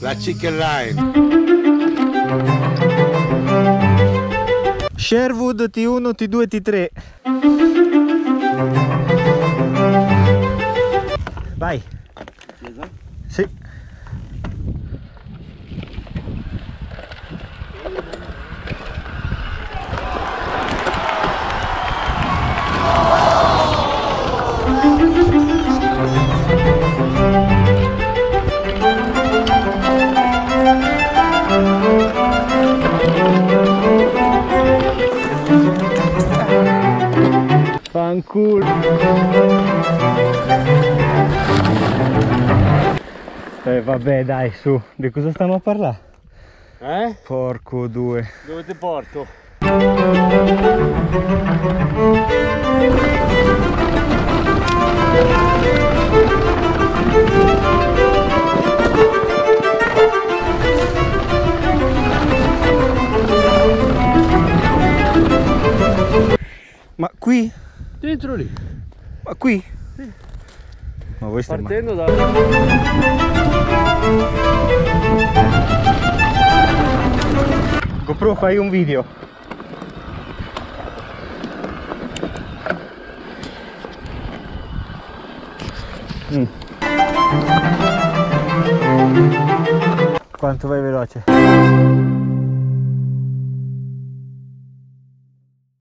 La chicken line. Sherwood T1, T2, T3. Vai. Sì. Fanculo. Vabbè dai, su, di cosa stiamo a parlare? Porco due. Dove ti porto? Ma qui? Dentro lì. Ma qui? Sì. Ma voi stai Partendo da... GoPro, fai un video. Quanto vai veloce?